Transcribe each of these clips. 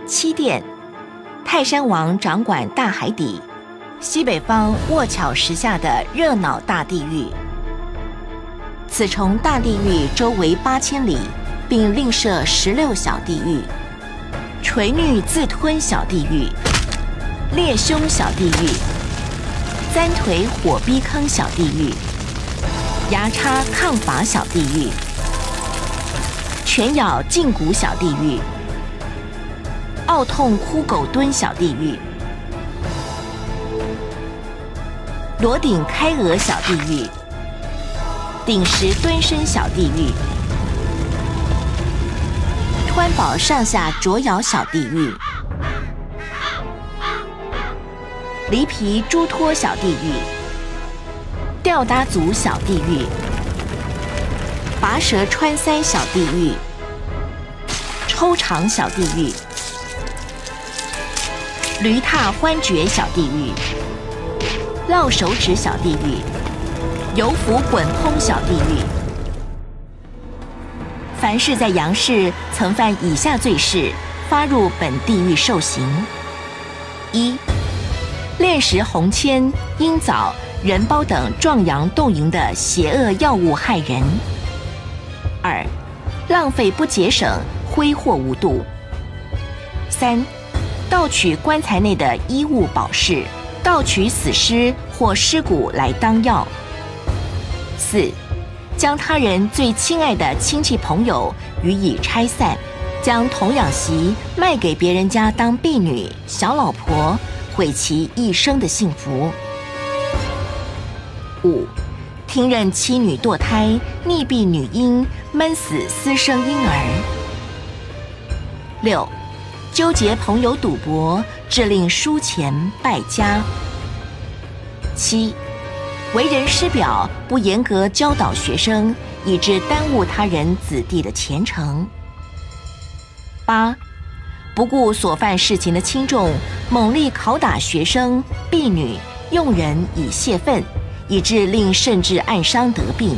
七殿，泰山王掌管大海底，西北方卧巧石下的热闹大地狱。此重大地狱周围8000里，并另设16小地狱：垂女自吞小地狱、猎凶小地狱、簪腿火逼坑小地狱、牙叉抗法小地狱、犬咬胫骨小地狱、拗痛枯狗蹲小地狱、螺顶开额小地狱、顶石蹲身小地狱、湍宝上下啄咬小地狱、梨皮猪托小地狱、吊搭足小地狱、拔舌穿腮小地狱、抽肠小地狱、驴踏欢绝小地狱、烙手指小地狱、油釜滚烹小地狱。凡是在杨氏曾犯以下罪事，发入本地狱受刑：一、炼食红铅、鹰枣、人孢等壮阳动营的邪恶药物害人；二、浪费不节省，挥霍无度；三、盗取棺材内的衣物宝饰，盗取死尸或尸骨来当药；四、将他人最亲爱的亲戚朋友予以拆散，将童养媳卖给别人家当婢女、小老婆，毁其一生的幸福。五、听任妻女堕胎，溺毙女婴，闷死私生婴儿。六、纠结朋友赌博，致令输钱败家。七、为人师表，不严格教导学生，以致耽误他人子弟的前程。八、不顾所犯事情的轻重，猛力拷打学生、婢女、佣人以泄愤，以致令甚至暗伤得病。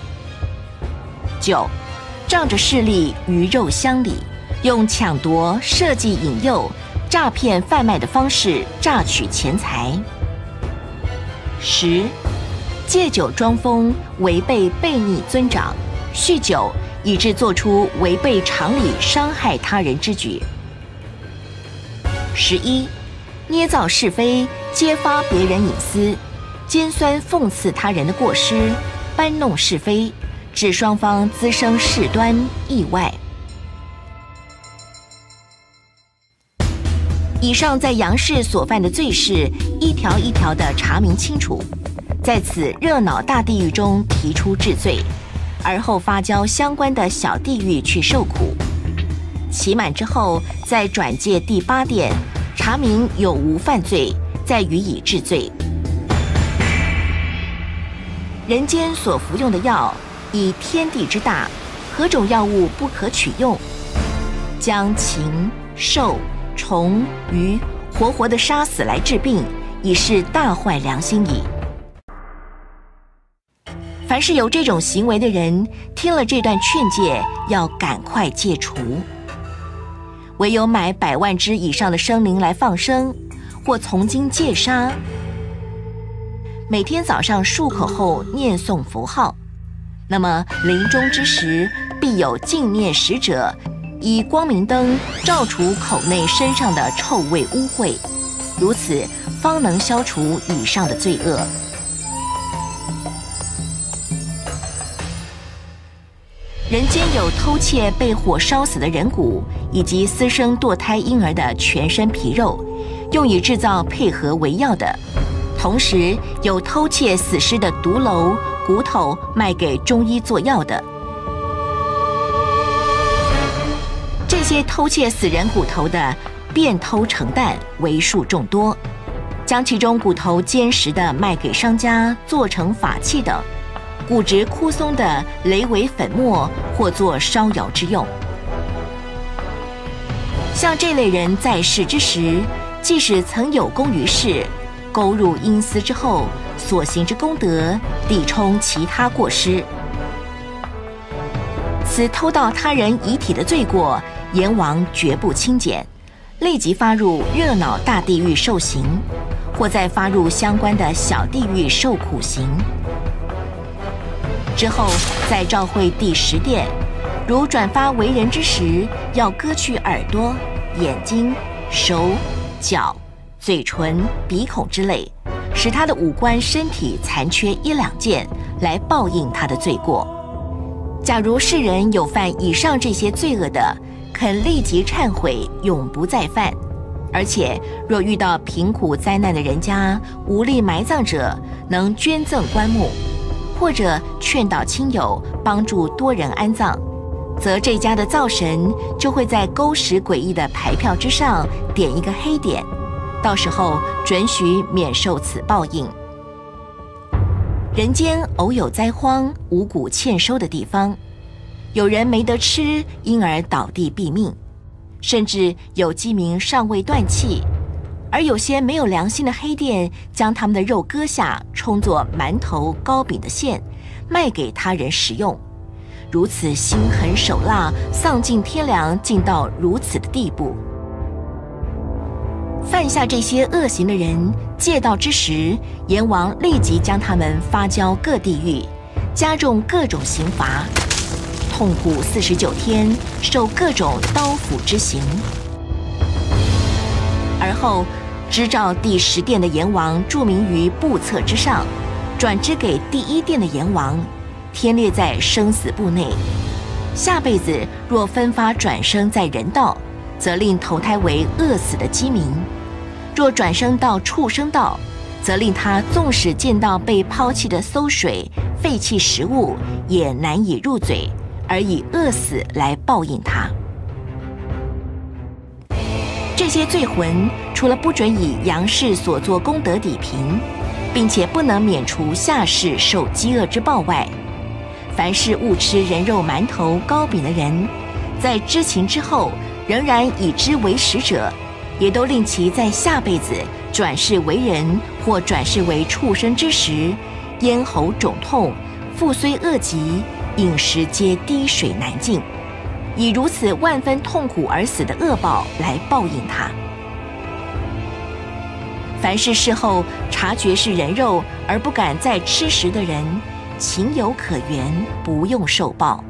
九、仗着势力鱼肉乡里，用抢夺、设计引诱、诈骗贩卖的方式榨取钱财。十、借酒装疯，违背悖逆尊长，酗酒以致做出违背常理、伤害他人之举。11、捏造是非，揭发别人隐私，尖酸讽刺他人的过失，搬弄是非，致双方滋生事端意外。以上在杨氏所犯的罪事，一条一条的查明清楚，在此热闹大地狱中提出治罪，而后发交相关的小地狱去受苦。期满之后，再转介第8殿，查明有无犯罪，再予以治罪。人间所服用的药，以天地之大，何种药物不可取用？将禽、兽、虫、鱼活活的杀死来治病，已是大坏良心矣。凡是有这种行为的人，听了这段劝诫，要赶快戒除。唯有买100万只以上的生灵来放生，或从经戒杀，每天早上漱口后念诵佛号，那么临终之时，必有净念使者以光明灯照除口内身上的臭味污秽，如此方能消除以上的罪恶。人间有偷窃被火烧死的人骨，以及私生堕胎婴儿的全身皮肉，用以制造配合为药的；同时有偷窃死尸的毒瘻、骨头卖给中医做药的。这些偷窃死人骨头的，变偷成担，为数众多，将其中骨头坚实的卖给商家做成法器等，骨质枯松的雷为粉末，或作烧窑之用。像这类人在世之时，即使曾有功于世，勾入阴司之后，所行之功德抵充其他过失。此偷盗他人遗体的罪过，阎王绝不轻减， 立即发入热恼大地狱受刑，或再发入相关的小地狱受苦刑。之后再召会第10殿，如转发为人之时，要割去耳朵、眼睛、手、脚、嘴唇、鼻孔之类，使他的五官身体残缺1、2件，来报应他的罪过。假如世人有犯以上这些罪恶的，肯立即忏悔，永不再犯。而且若遇到贫苦灾难的人家，无力埋葬者，能捐赠棺木，或者劝导亲友帮助多人安葬，则这家的灶神就会在勾实诡异的牌票之上点一个黑点，到时候准许免受此报应。人间偶有灾荒、五谷欠收的地方，有人没得吃，因而倒地毙命，甚至有饥民尚未断气，而有些没有良心的黑店将他们的肉割下，充作馒头、糕饼的馅，卖给他人食用。如此心狠手辣、丧尽天良，竟到如此的地步。犯下这些恶行的人，戒道之时，阎王立即将他们发交各地狱，加重各种刑罚，痛苦49天，受各种刀斧之刑。而后支召第10殿的阎王注明于簿册之上，转支给第1殿的阎王，添列在生死簿内。下辈子若分发转生在人道，则令投胎为饿死的饥民；若转生到畜生道，则令他纵使见到被抛弃的馊水、废弃食物，也难以入嘴，而以饿死来报应他。这些罪魂除了不准以阳世所做功德抵贫，并且不能免除下世受饥饿之报外，凡是误吃人肉馒头、糕饼的人，在知情之后仍然以之为食者，也都令其在下辈子转世为人或转世为畜生之时，咽喉肿痛，腹虽饿极，饮食皆滴水难进，以如此万分痛苦而死的恶报来报应他。凡是事后察觉是人肉而不敢再吃食的人，情有可原，不用受报。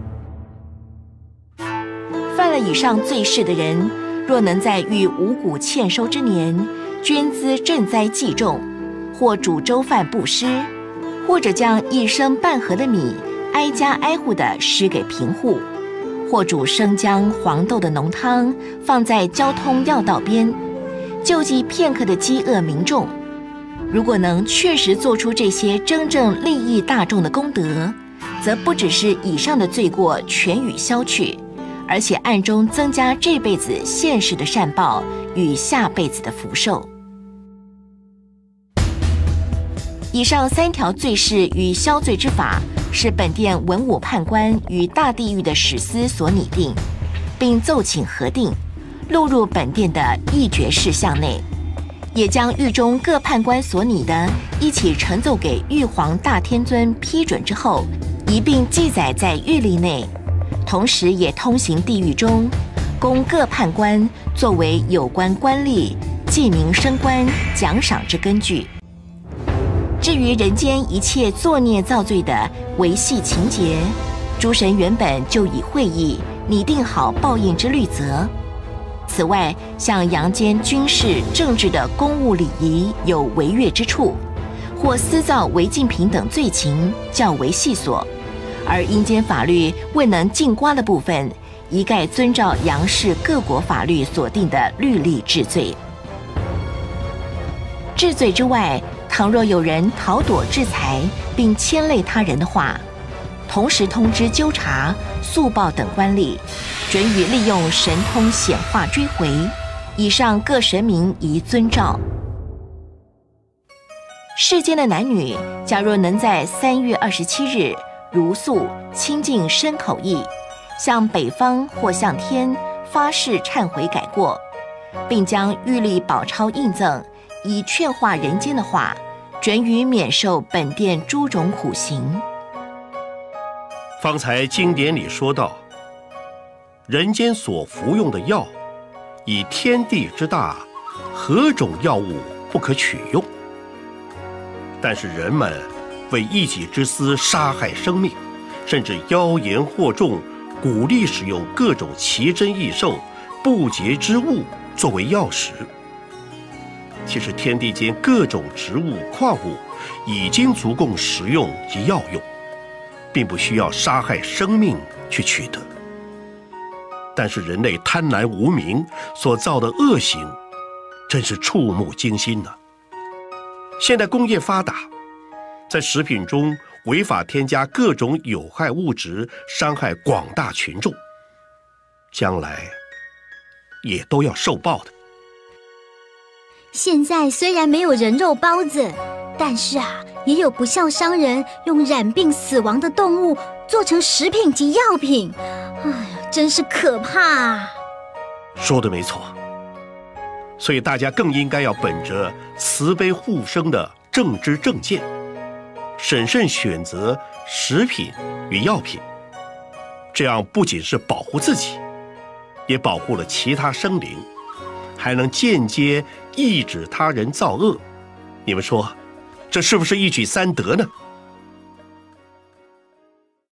犯了以上罪事的人，若能在遇五谷欠收之年，捐资赈灾济众，或煮粥饭布施，或者将1升半盒的米挨家挨户地施给贫户，或煮生姜、黄豆的浓汤，放在交通要道边，救济片刻的饥饿民众。如果能确实做出这些真正利益大众的功德，则不只是以上的罪过全予消去，而且暗中增加这辈子现世的善报与下辈子的福寿。以上3条罪事与消罪之法，是本殿文武判官与大地狱的史司所拟定，并奏请核定，录入本殿的议决事项内，也将狱中各判官所拟的一起呈奏给玉皇大天尊批准之后，一并记载在狱例内，同时也通行地狱中，供各判官作为有关官吏记名升官奖赏之根据。至于人间一切作孽造罪的维系情节，诸神原本就已会议拟定好报应之律则。此外，像阳间军事、政治的公务礼仪有违越之处，或私造违禁品等罪情，较为细琐；而阴间法律未能尽刮的部分，一概遵照阳世各国法律所定的律例治罪。治罪之外，倘若有人逃躲制裁并牵累他人的话，同时通知纠察、速报等官吏，准予利用神通显化追回。以上各神明宜遵照。世间的男女，假若能在3月27日如素清净身口意，向北方或向天发誓忏悔改过，并将玉历宝钞印赠，以劝化人间的话，准予免受本殿诸种苦刑。 方才经典里说到，人间所服用的药， 以天地之大，何种药物不可取用？但是人们为一己之私杀害生命，甚至妖言惑众，鼓励使用各种奇珍异兽、不洁之物作为药食。其实天地间各种植物、矿物已经足供食用及药用，并不需要杀害生命去取得。但是人类贪婪无明所造的恶行，真是触目惊心呐！现代工业发达，在食品中违法添加各种有害物质，伤害广大群众，将来也都要受报的。 现在虽然没有人肉包子，但是也有不孝商人用染病死亡的动物做成食品及药品，真是可怕。 说的没错，所以大家更应该要本着慈悲护生的正知正见，审慎选择食品与药品，这样不仅是保护自己，也保护了其他生灵，还能间接抑制他人造恶。你们说，这是不是一举三得呢？